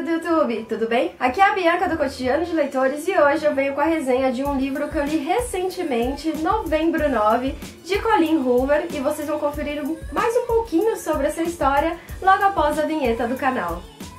do YouTube, tudo bem? Aqui é a Bianca do Cotidiano de Leitores e hoje eu venho com a resenha de um livro que eu li recentemente, Novembro 9, de Colleen Hoover, e vocês vão conferir mais um pouquinho sobre essa história logo após a vinheta do canal.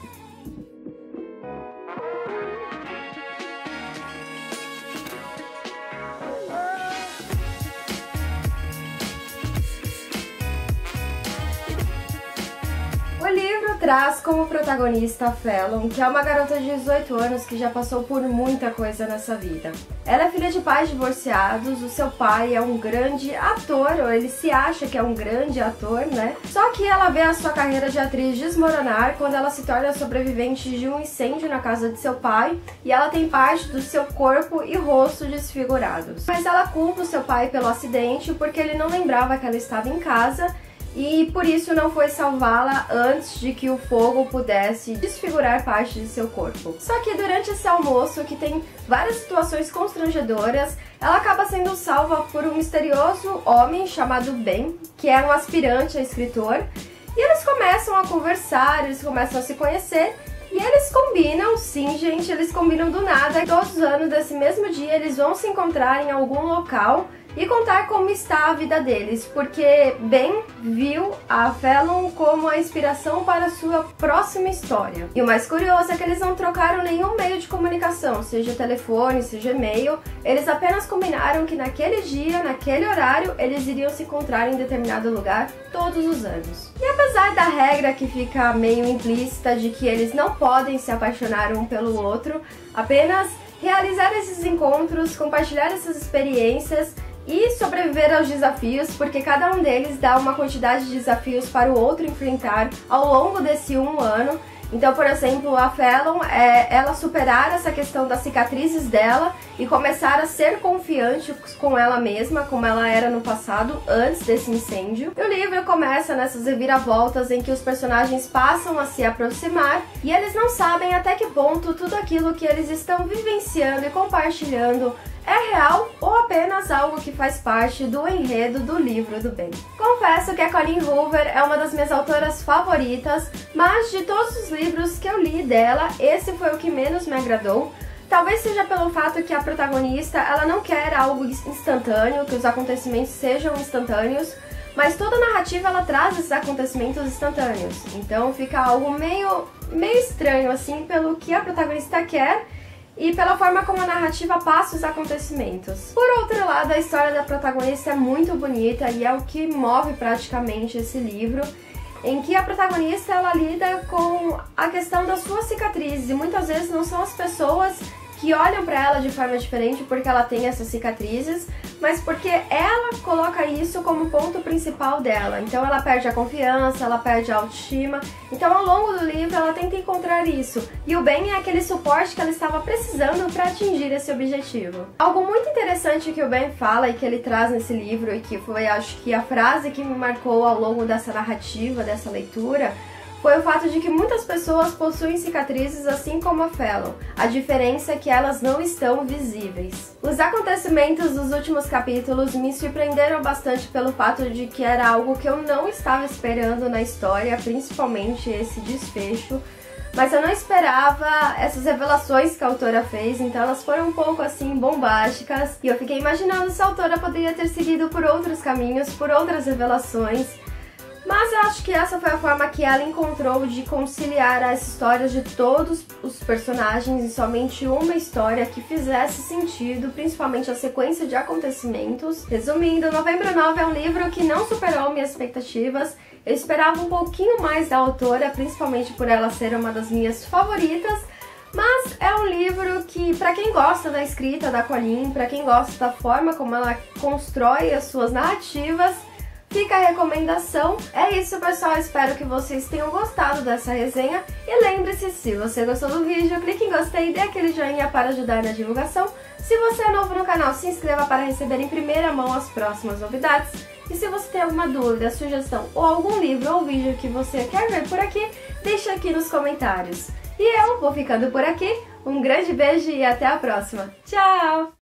O livro traz como protagonista a Fallon, que é uma garota de 18 anos que já passou por muita coisa nessa vida. Ela é filha de pais divorciados, o seu pai é um grande ator, ou ele se acha que é um grande ator, né? Só que ela vê a sua carreira de atriz desmoronar quando ela se torna sobrevivente de um incêndio na casa de seu pai e ela tem parte do seu corpo e rosto desfigurados. Mas ela culpa o seu pai pelo acidente porque ele não lembrava que ela estava em casa e por isso não foi salvá-la antes de que o fogo pudesse desfigurar parte de seu corpo. Só que durante esse almoço, que tem várias situações constrangedoras, ela acaba sendo salva por um misterioso homem chamado Ben, que é um aspirante a escritor, e eles começam a conversar, eles começam a se conhecer, e eles combinam, sim gente, eles combinam do nada, e todos os anos desse mesmo dia eles vão se encontrar em algum local e contar como está a vida deles, porque Ben viu a Fallon como a inspiração para a sua próxima história. E o mais curioso é que eles não trocaram nenhum meio de comunicação, seja telefone, seja e-mail, eles apenas combinaram que naquele dia, naquele horário, eles iriam se encontrar em determinado lugar todos os anos. E apesar da regra que fica meio implícita de que eles não podem se apaixonar um pelo outro, apenas realizar esses encontros, compartilhar essas experiências e sobreviver aos desafios, porque cada um deles dá uma quantidade de desafios para o outro enfrentar ao longo desse um ano. Então, por exemplo, a Fallon ela superar essa questão das cicatrizes dela e começar a ser confiante com ela mesma, como ela era no passado, antes desse incêndio. E o livro começa nessas reviravoltas em que os personagens passam a se aproximar e eles não sabem até que ponto tudo aquilo que eles estão vivenciando e compartilhando é real ou apenas algo que faz parte do enredo do livro do Ben. Confesso que a Colleen Hoover é uma das minhas autoras favoritas, mas de todos os livros que eu li dela, esse foi o que menos me agradou. Talvez seja pelo fato que a protagonista ela não quer algo instantâneo, que os acontecimentos sejam instantâneos, mas toda a narrativa ela traz esses acontecimentos instantâneos. Então fica algo meio estranho assim pelo que a protagonista quer e pela forma como a narrativa passa os acontecimentos. Por outro lado, a história da protagonista é muito bonita e é o que move praticamente esse livro, em que a protagonista ela lida com a questão das suas cicatrizes e muitas vezes não são as pessoas que olham pra ela de forma diferente porque ela tem essas cicatrizes, mas porque ela coloca isso como ponto principal dela. Então ela perde a confiança, ela perde a autoestima. Então ao longo do livro ela tenta encontrar isso. E o Ben é aquele suporte que ela estava precisando para atingir esse objetivo. Algo muito interessante que o Ben fala e que ele traz nesse livro, e que foi, acho que, a frase que me marcou ao longo dessa narrativa, dessa leitura, foi o fato de que muitas pessoas possuem cicatrizes assim como a Fallon. A diferença é que elas não estão visíveis. Os acontecimentos dos últimos capítulos me surpreenderam bastante pelo fato de que era algo que eu não estava esperando na história, principalmente esse desfecho. Mas eu não esperava essas revelações que a autora fez, então elas foram um pouco assim bombásticas. E eu fiquei imaginando se a autora poderia ter seguido por outros caminhos, por outras revelações. Mas eu acho que essa foi a forma que ela encontrou de conciliar as histórias de todos os personagens em somente uma história que fizesse sentido, principalmente a sequência de acontecimentos. Resumindo, Novembro 9 é um livro que não superou minhas expectativas. Eu esperava um pouquinho mais da autora, principalmente por ela ser uma das minhas favoritas, mas é um livro que, para quem gosta da escrita da Colleen, para quem gosta da forma como ela constrói as suas narrativas, fica a recomendação. É isso, pessoal, espero que vocês tenham gostado dessa resenha e lembre-se, se você gostou do vídeo, clique em gostei e dê aquele joinha para ajudar na divulgação. Se você é novo no canal, se inscreva para receber em primeira mão as próximas novidades. E se você tem alguma dúvida, sugestão ou algum livro ou vídeo que você quer ver por aqui, deixa aqui nos comentários. E eu vou ficando por aqui, um grande beijo e até a próxima. Tchau!